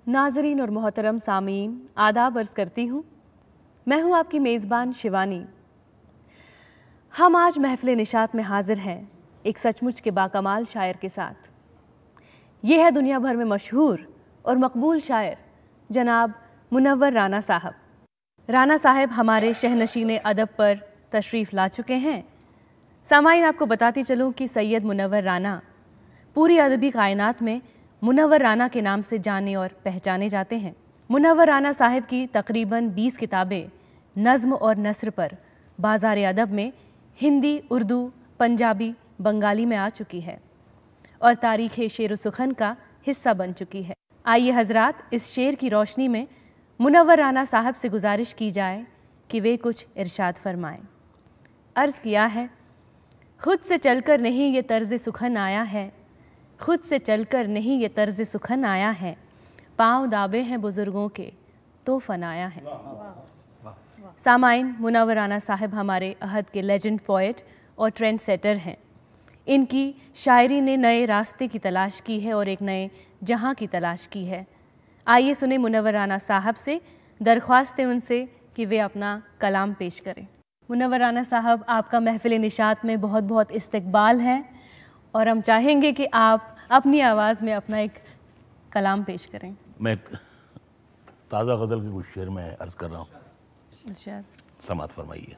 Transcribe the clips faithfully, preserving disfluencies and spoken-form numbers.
नाज़रीन और मोहतरम सामीन, आदाब अर्ज़ करती हूँ। मैं हूँ आपकी मेज़बान शिवानी। हम आज महफ़िल निशात में हाज़िर हैं एक सचमुच के बाकमाल शायर के साथ। ये है दुनिया भर में मशहूर और मकबूल शायर जनाब मुनव्वर राना साहब। राना साहब हमारे शहनशीन अदब पर तशरीफ़ ला चुके हैं। सामाईन, आपको बताती चलूँ कि सैयद मुनव्वर राना पूरी अदबी कायनात में मुनव्वर राना के नाम से जाने और पहचाने जाते हैं। मुनव्वर राना साहब की तकरीबन बीस किताबें नज़्म और नस्र पर बाज़ार अदब में हिंदी, उर्दू, पंजाबी, बंगाली में आ चुकी है और तारीख़ शेर व सुखन का हिस्सा बन चुकी है। आइए हज़रात, इस शेर की रोशनी में मुनव्वर राना साहब से गुजारिश की जाए कि वे कुछ इरशाद फरमाएं। अर्ज़ किया है, खुद से चलकर नहीं ये तर्ज़ सुखन आया है, खुद से चलकर नहीं ये तर्ज़ सुखन आया है, पाँव दाबे हैं बुज़ुर्गों के तो फनाया है। सामाइन, मुनव्वर राना साहब हमारे अहद के लेजेंड पोएट और ट्रेंड सेटर हैं। इनकी शायरी ने नए रास्ते की तलाश की है और एक नए जहां की तलाश की है। आइए सुने मुनव्वर राना साहब से, दरख्वास्त है उनसे कि वे अपना कलाम पेश करें। मुनव्वर राना साहब, आपका महफ़िल निशात में बहुत बहुत इस्तकबाल है और हम चाहेंगे कि आप अपनी आवाज़ में अपना एक कलाम पेश करें। मैं ताज़ा गज़ल की कुछ शेर में अर्ज़ कर रहा हूँ, समात फरमाइए।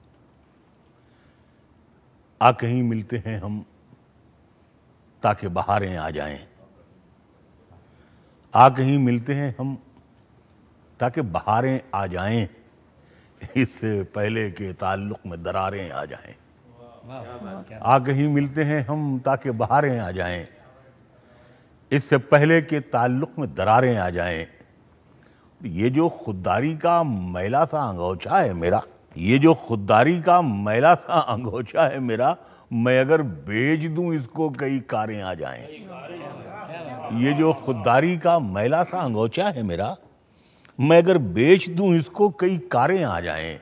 आ कहीं मिलते हैं हम ताकि बहारें आ जाएं, आ कहीं मिलते हैं हम ताकि बहारें आ जाएं, इससे पहले के ताल्लुक़ में दरारें आ जाएं। आ कहीं मिलते हैं हम ताकि बहारें आ जाएं, इससे पहले के ताल्लुक़ में दरारें आ जाएं। ये जो खुददारी का मैला सा अंगोछा है मेरा, ये जो खुददारी का मैला सा अंगोछा है मेरा, मैं अगर बेच दूं इसको कई कारें आ जाएं। ये जो खुददारी का मैला सा अंगोछा है मेरा, मैं अगर बेच दूं इसको कई कारें आ जाएं।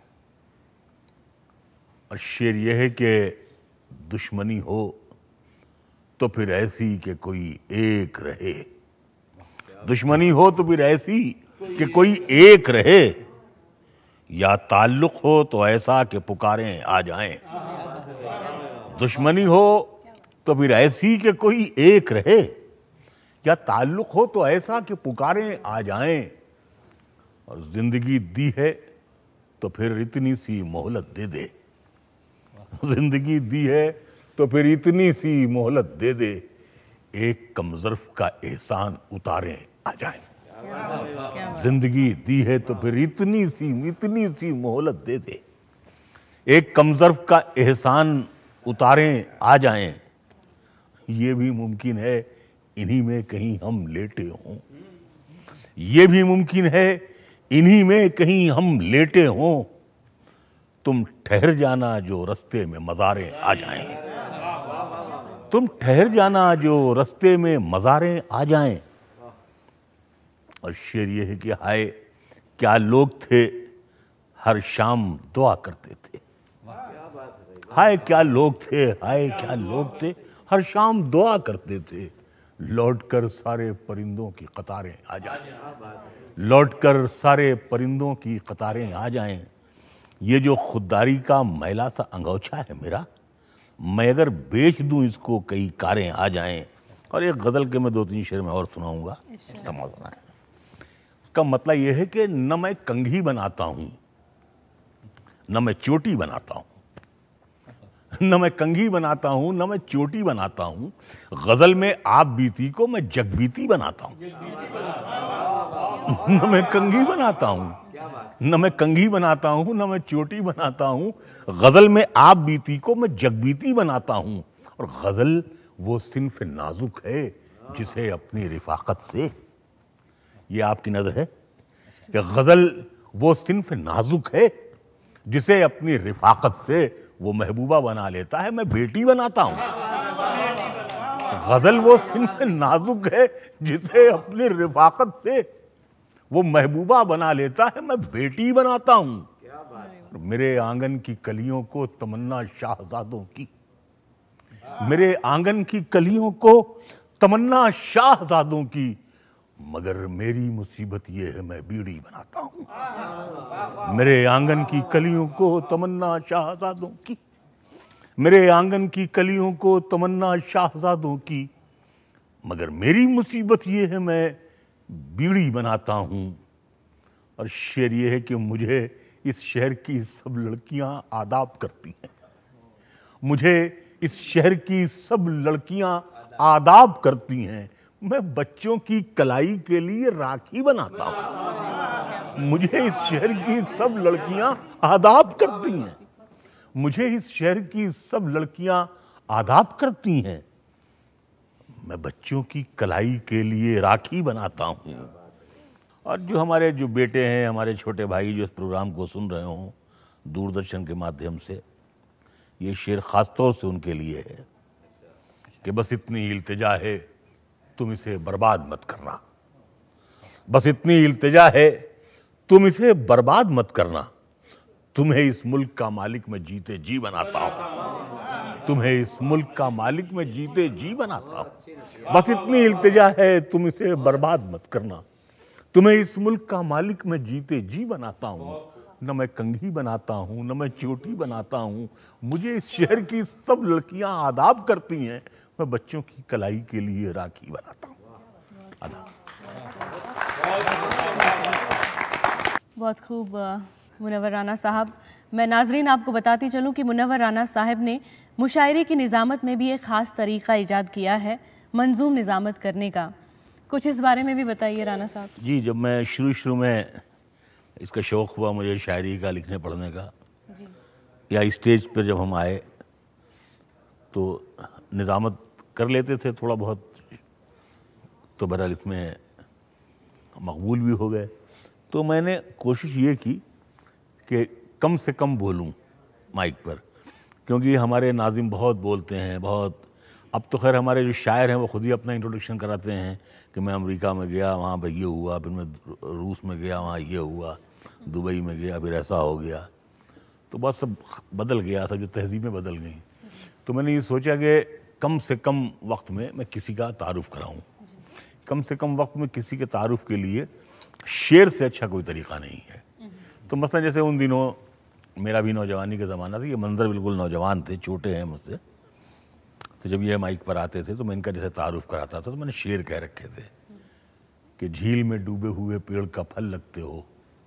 और शेर यह है कि दुश्मनी हो तो फिर ऐसी कि कोई एक रहे, दुश्मनी हो तो फिर ऐसी कि कोई एक रहे, या ताल्लुक़ हो तो ऐसा कि पुकारें आ जाएं। दुश्मनी हो तो फिर ऐसी कि कोई एक रहे, या ताल्लुक़ हो तो ऐसा कि पुकारें आ जाएं। और जिंदगी दी है तो फिर इतनी सी मोहलत दे दे, जिंदगी दी है तो फिर इतनी सी मोहलत दे दे, एक कमज़र्फ़ का एहसान उतारें आ जाएं। जिंदगी दी है तो फिर इतनी सी इतनी सी मोहलत दे दे, एक कमज़र्फ़ का एहसान उतारें आ जाएं। ये भी मुमकिन है इन्हीं में कहीं हम लेटे हों, ये भी मुमकिन है इन्हीं में कहीं हम लेटे हों, तुम ठहर जाना जो रास्ते में मज़ारें आ जाएं, तुम ठहर जाना जो रास्ते में मज़ारें आ जाएं। और शेर ये है कि हाय क्या लोग थे हर शाम दुआ करते थे, हाय क्या लोग थे, हाय क्या लोग थे हर शाम दुआ करते थे, लौटकर सारे परिंदों की कतारें आ जाएं, लौटकर सारे परिंदों की कतारें आ जाएं। ये जो खुददारी का मैला सा अंगोछा है मेरा, मैं अगर बेच दूं इसको कई कारें आ जाएं। और एक गज़ल के मैं दो तीन शेर में और सुनाऊंगा, समझना है। इसका मतलब यह है कि न मैं कंघी बनाता हूं न मैं चोटी बनाता हूं, न मैं कंघी बनाता हूं न मैं चोटी बनाता हूं, गज़ल में आप बीती को मैं जगबीती बनाता हूं। न मैं कंघी बनाता हूं न मैं कंघी बनाता हूं न मैं चोटी बनाता हूं, गज़ल में आप बीती को मैं जगबीती बनाता हूं। और गज़ल वो सिन्फ नाजुक है जिसे अपनी रिफाकत से, ये आपकी नज़र है कि गज़ल वो सिन्फ नाजुक है जिसे अपनी रिफाकत से वो महबूबा बना लेता है, मैं बेटी बनाता हूं। गज़ल वो सिन्फ नाजुक है जिसे अपनी रिफाकत से वो महबूबा बना लेता है, मैं बेटी बनाता हूं। मेरे आंगन की कलियों को तमन्ना शाहजादों की, मेरे आंगन की कलियों को तमन्ना शाहजादों की, मगर मेरी मुसीबत ये है मैं बीड़ी बनाता हूँ। मेरे आंगन की कलियों को तमन्ना शाहजादों की, मेरे आंगन की कलियों को तमन्ना शाहजादों की, मगर मेरी मुसीबत ये है मैं बीड़ी बनाता हूँ। और शेर ये है कि मुझे इस शहर की सब लड़कियां आदाब करती हैं, मुझे इस शहर की सब लड़कियां आदाब करती हैं। मैं बच्चों की कलाई के लिए राखी बनाता हूँ। मुझे इस शहर की सब लड़कियां आदाब करती हैं, मुझे इस शहर की सब लड़कियां आदाब करती हैं। मैं बच्चों की कलाई के लिए राखी बनाता हूँ। और जो हमारे जो बेटे हैं, हमारे छोटे भाई जो इस प्रोग्राम को सुन रहे हों दूरदर्शन के माध्यम से, ये शेर ख़ास तौर से उनके लिए है कि बस इतनी इल्तिजा है तुम इसे बर्बाद मत करना, बस इतनी इल्तिजा है तुम इसे बर्बाद मत करना। तुम्हें इस मुल्क का मालिक मैं जीते जी बनाता हूँ, तुम्हें इस मुल्क का मालिक मैं जीते जी बनाता हूँ। बस इतनी इल्तिजा है तुम इसे बर्बाद मत करना, तुम्हें इस मुल्क का मालिक मैं जीते जी बनाता हूँ। न मैं कंघी बनाता हूँ, न मैं चोटी बनाता हूँ, मुझे इस शहर की सब लड़कियाँ आदाब करती हैं। मैं बच्चों की कलाई के लिए राखी बनाता हूँ। आदाब। बहुत खूब मुनव्वर राना साहब। मैं नाजरीन आपको बताती चलूँ कि मुनव्वर राना साहब ने मुशायरे की निज़ामत में भी एक ख़ास तरीक़ा ईजाद किया है मंजूम निज़ामत करने का। कुछ इस बारे में भी बताइए राना साहब। जी, जब मैं शुरू शुरू में इसका शौक़ हुआ मुझे शायरी का, लिखने पढ़ने का जी, या स्टेज पर जब हम आए तो निज़ामत कर लेते थे थोड़ा बहुत, तो बहरहाल इसमें मकबूल भी हो गए। तो मैंने कोशिश ये की कि कम से कम बोलूं माइक पर, क्योंकि हमारे नाज़िम बहुत बोलते हैं, बहुत। अब तो खैर हमारे जो शायर हैं वो ख़ुद ही अपना इंट्रोडक्शन कराते हैं कि मैं अमेरिका में गया, वहाँ पर ये हुआ, फिर मैं रूस में गया, वहाँ ये हुआ, दुबई में गया, फिर ऐसा हो गया। तो बस सब बदल गया, सब जो तहज़ीबें बदल गई। तो मैंने ये सोचा कि कम से कम वक्त में मैं किसी का तारुफ़ कराऊँ। कम से कम वक्त में किसी के तारुफ़ के लिए शेर से अच्छा कोई तरीक़ा नहीं है। तो मसलन जैसे उन दिनों मेरा भी नौजवानी का ज़माना था, ये मंज़र बिल्कुल नौजवान थे, छोटे हैं मुझसे। तो जब ये माइक पर आते थे तो मैं इनका जैसे तारुफ़ कराता था तो मैंने शेर कह रखे थे कि झील में डूबे हुए पेड़ का फल लगते हो,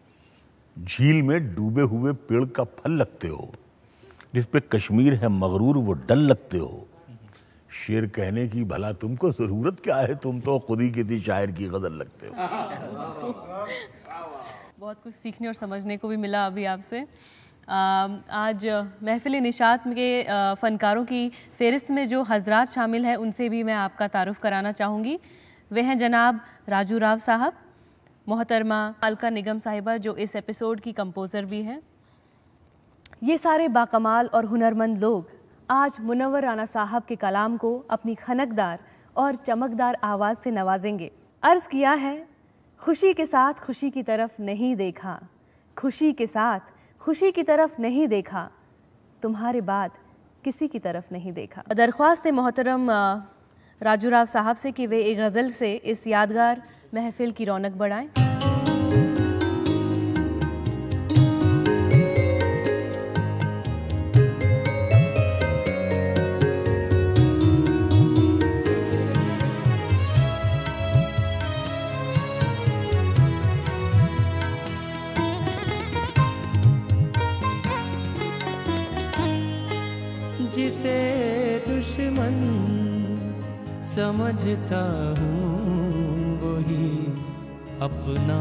झील में डूबे हुए पेड़ का फल लगते हो, जिस पे कश्मीर है मगरूर वो डल लगते हो। शेर कहने की भला तुमको ज़रूरत क्या है, तुम तो खुद ही किसी शायर की गज़ल लगते हो। बहुत कुछ सीखने और समझने को भी मिला अभी आपसे। आज महफिल निशात के फ़नकारों की फ़हरिस्त में जो हजरात शामिल हैं उनसे भी मैं आपका तारुफ़ कराना चाहूँगी। वे हैं जनाब राजू राव साहब, मोहतरमा अलका निगम साहिबा जो इस एपिसोड की कंपोज़र भी हैं। ये सारे बाकमाल और हुनरमंद लोग आज मुनव्वर राना साहब के कलाम को अपनी खनकदार और चमकदार आवाज़ से नवाजेंगे। अर्ज़ किया है, खुशी के साथ खुशी की तरफ नहीं देखा, खुशी के साथ खुशी की तरफ नहीं देखा, तुम्हारे बाद किसी की तरफ नहीं देखा। दरख्वास्त है मोहतरम राजू राव साहब से कि वे एक गज़ल से इस यादगार महफिल की रौनक बढ़ाएं। जिसे दुश्मन समझता हूँ वही अपना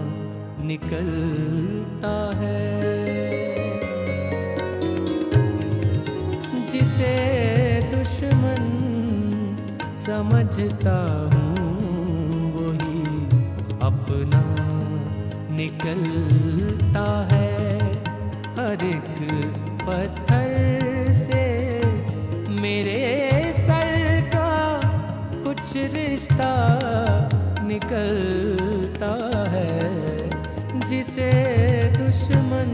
निकलता है, जिसे दुश्मन समझता हूँ वही अपना निकलता है। हर एक पत्थर मेरे सर का कुछ रिश्ता निकलता है, जिसे दुश्मन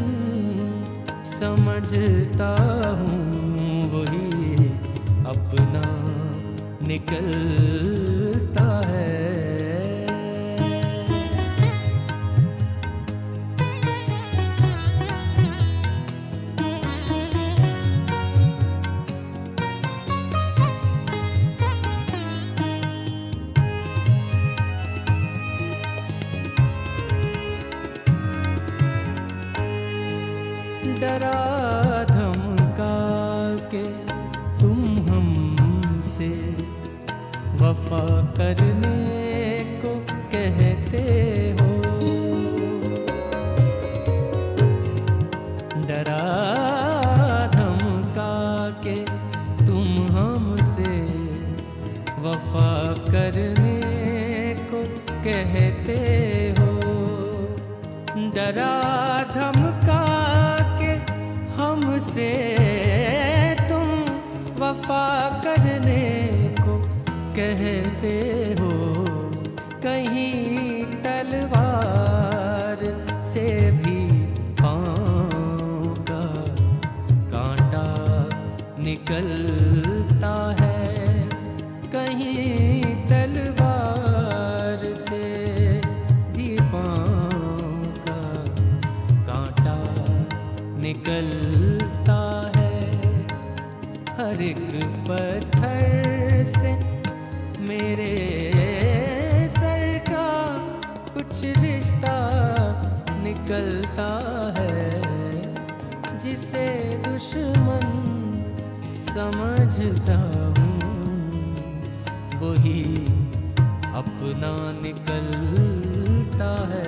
समझता हूँ वही अपना निकलता है। करने को कहते हो। डरा धमका के तुम हमसे वफा करने को कहते हो। डरा धमका के हमसे तुम वफा करने को कहते हो। कहीं तलवार से भी पाँव का कांटा निकलता है। कहीं तलवार से भी पाँव का कांटा निकलता है। हर एक पत्थर से मेरे सर का कुछ रिश्ता निकलता है। जिसे दुश्मन समझता हूँ वही अपना निकलता है।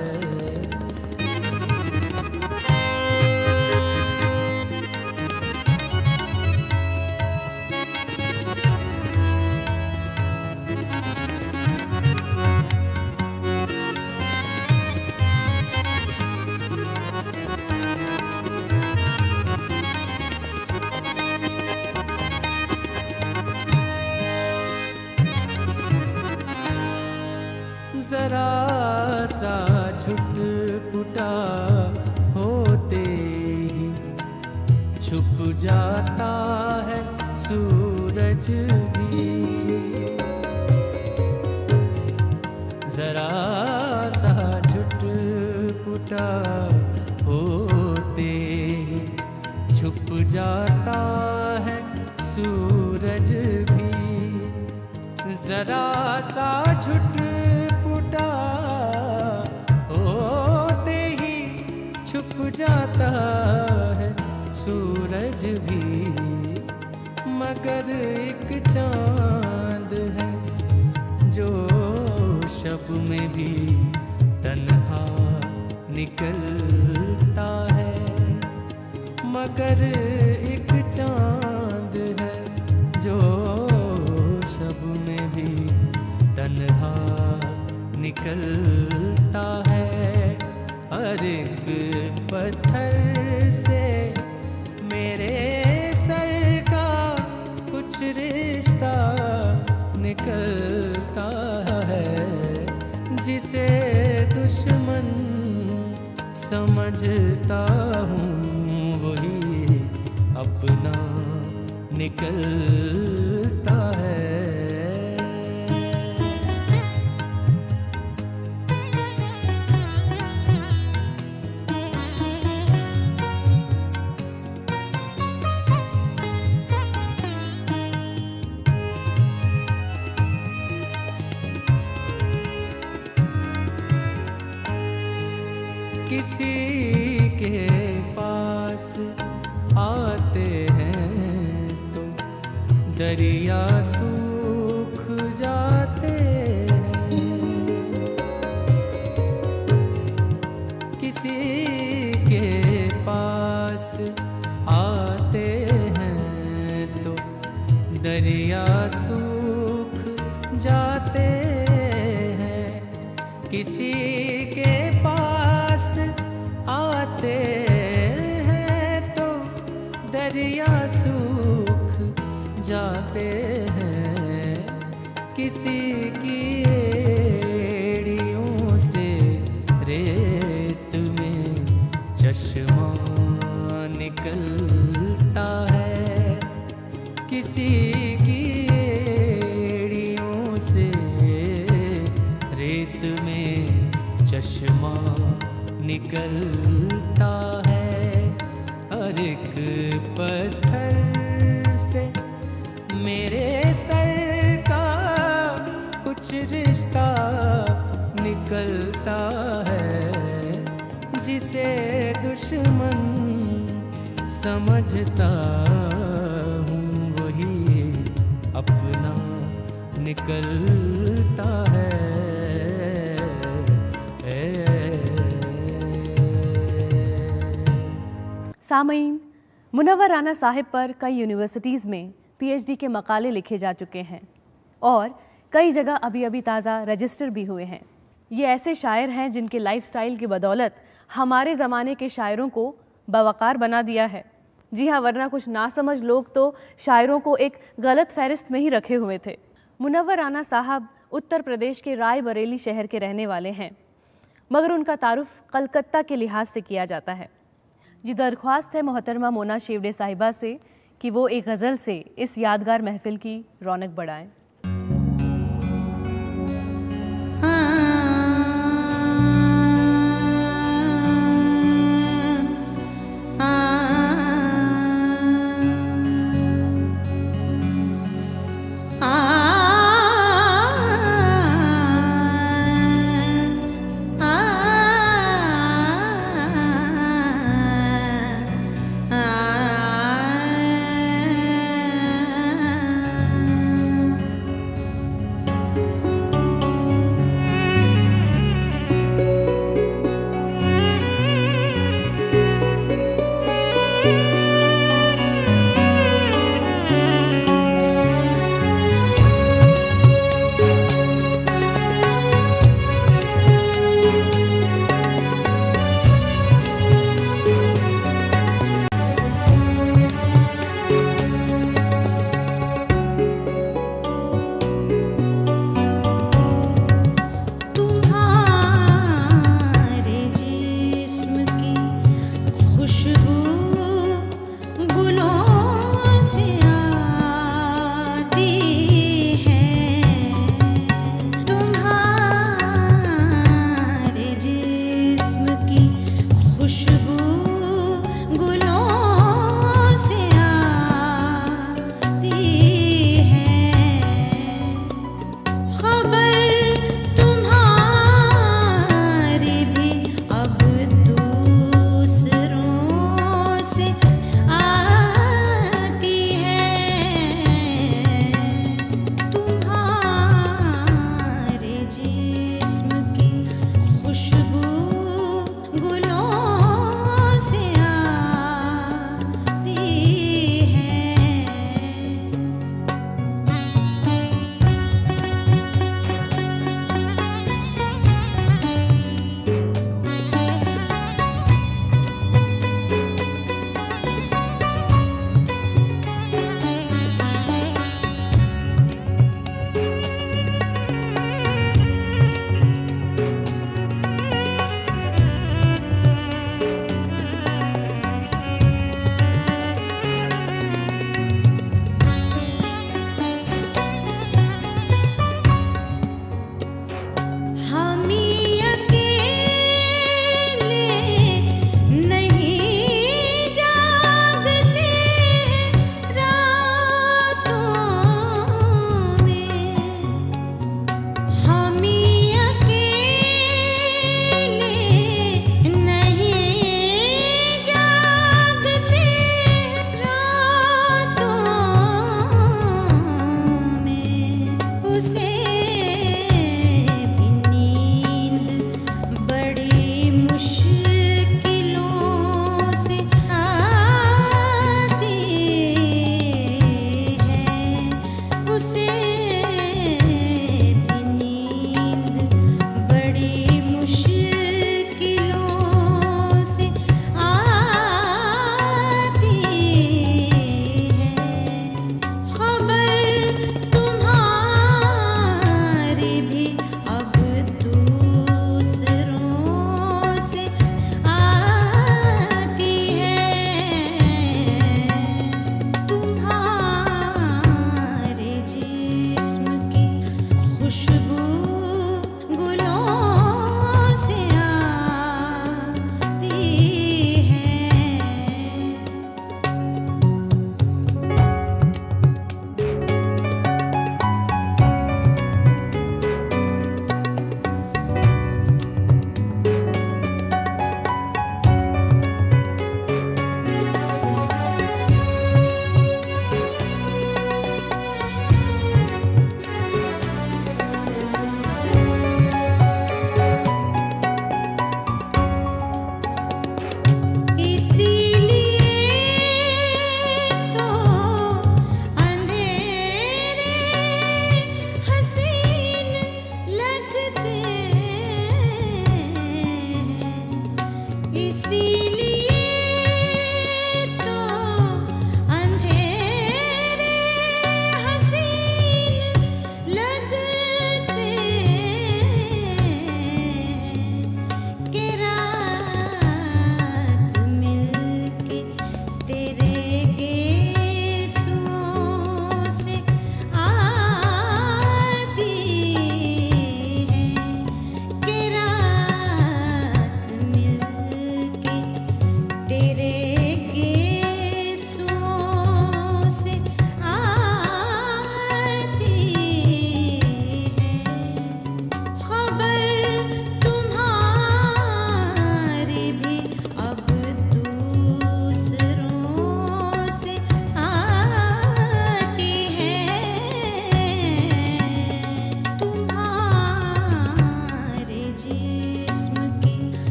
जरा सा छुटपुटा होते ही छुप जाता है सूरज भी। जरा सा छुटपुटा होते ही छुप जाता है सूरज भी। जरा सा छुटपुटा होते ही छुप जाता है सूरज भी। मगर एक चांद है जो शब में भी तन्हा निकलता है। मगर एक चांद है जो शब में भी तन्हा निकलता है। हर एक पत्थर से मेरे सर का कुछ रिश्ता निकलता है। जिसे दुश्मन समझता हूँ वही अपना निकलता है। किसी के पास आते हैं तो दरिया सूख जाते हैं। किसी के पास आते हैं तो दरिया सूख जाते हैं। किसी के पास आते हैं तो दरिया सूख जाते हैं। किसी की एड़ियों से रेत में चश्मा निकलता है। किसी की एड़ियों से रेत में चश्मा निकलता है। हर एक पत्थर से मेरे सर का कुछ रिश्ता निकलता है। जिसे दुश्मन समझता हूँ वही अपना निकलता है। सामईन, मुनव्वर राना साहिब पर कई यूनिवर्सिटीज़ में पीएचडी के मकाले लिखे जा चुके हैं और कई जगह अभी अभी ताज़ा रजिस्टर भी हुए हैं। ये ऐसे शायर हैं जिनके लाइफस्टाइल की बदौलत हमारे ज़माने के शायरों को बावकार बना दिया है। जी हाँ, वरना कुछ नासमझ लोग तो शायरों को एक गलत फहरिस्त में ही रखे हुए थे। मुनव्वर राना साहब उत्तर प्रदेश के रायबरेली शहर के रहने वाले हैं, मगर उनका तारुफ कलकत्ता के लिहाज से किया जाता है। जी दरख्वास्त है मोहतरमा मोना शेवड़े साहिबा से कि वो एक गज़ल से इस यादगार महफिल की रौनक बढ़ाएं।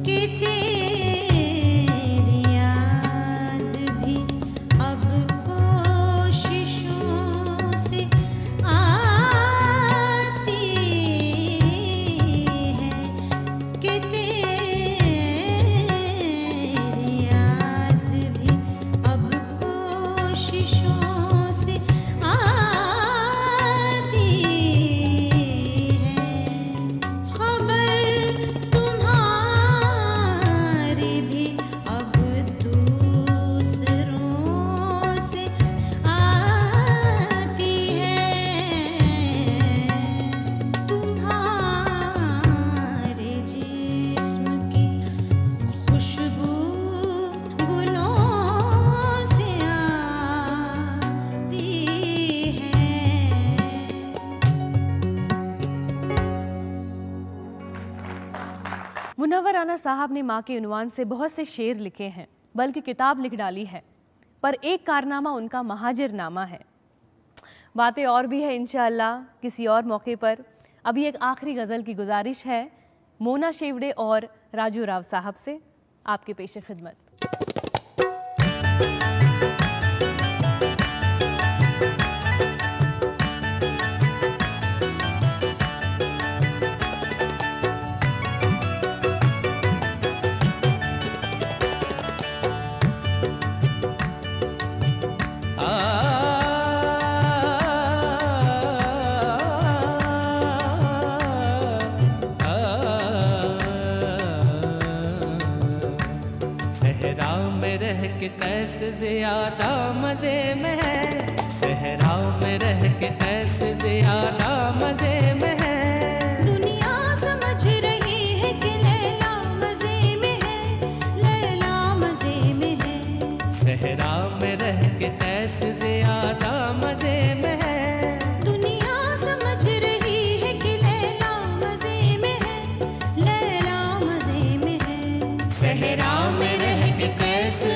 मुनव्वर राना साहब ने माँ के उन्वान से बहुत से शेर लिखे हैं, बल्कि किताब लिख डाली है, पर एक कारनामा उनका महाजिरनामा है। बातें और भी है इंशाअल्लाह किसी और मौके पर। अभी एक आखिरी गज़ल की गुजारिश है मोना शेवड़े और राजू राव साहब से, आपके पेश खिदमत। सहरा में रह के कैसे ज्यादा मजे में है, सहरा में रह के कैसे ज्यादा मजे में है। दुनिया समझ रही है कि लैला मजे में है, लैला मजे में है। सहरा में रह के कैसे ज्यादा मजे में है। दुनिया समझ रही है कि लैला मजे में है, लैला मजे में है। सहरा में रह के कैसे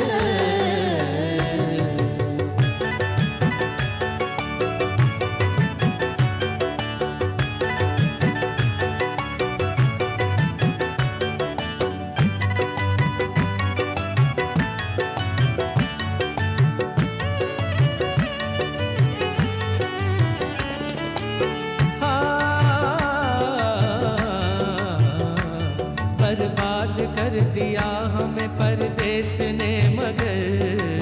बर्बाद कर दिया हमें परदेस ने मगर,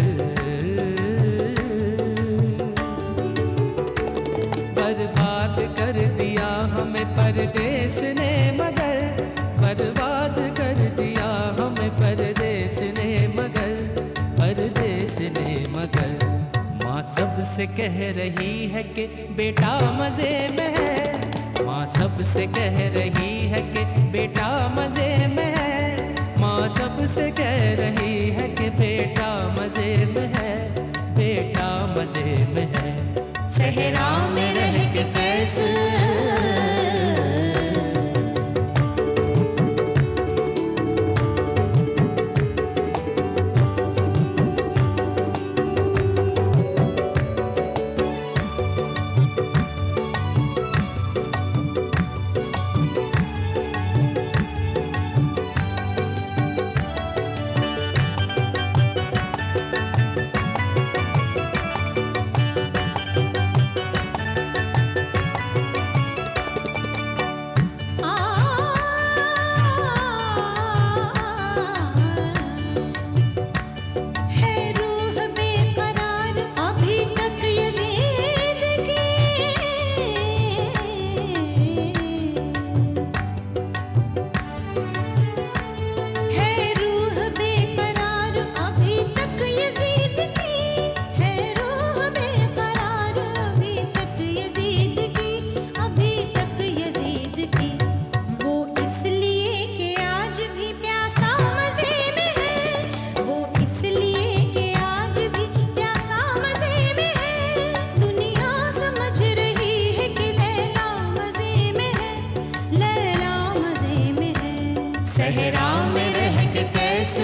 बर्बाद कर दिया हमें परदेस ने मगर, बर्बाद कर दिया हमें परदेस ने मगर, परदेस ने मगर। माँ सबसे कह रही है कि बेटा मजे में है, माँ सबसे कह रही है कि बेटा मजे में है। माँ सबसे कह रही है कि बेटा मजे में है, बेटा मजे में है। सहरा में रह के कैसे सहरा में रह के कैसे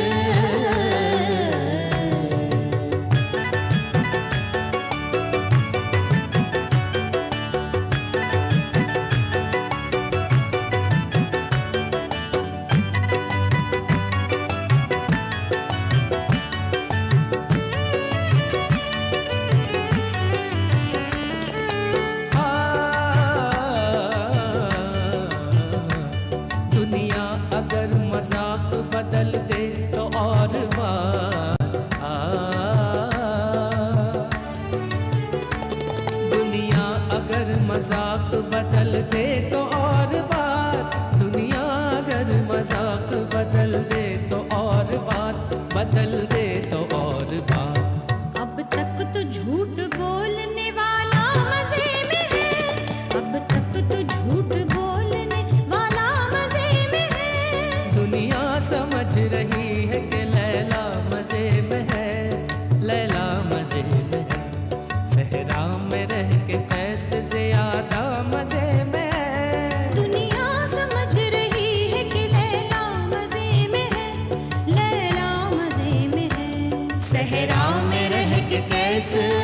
दुनिया समझ रही है कि लैला मजे में है, लैला मजे में है। सहरा में रह के कैसे ज्यादा मजे में है। दुनिया समझ रही है कि लैला मजे में है, लैला मजे में है। सहरा में रह के कैसे